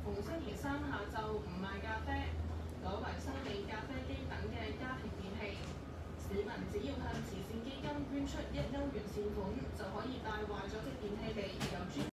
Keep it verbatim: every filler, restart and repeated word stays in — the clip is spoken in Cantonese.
逢星期三下晝唔賣咖啡，改為修理咖啡機等嘅家庭電器。市民只要向慈善基金捐出一歐元善款，就可以帶壞咗嘅電器嚟由專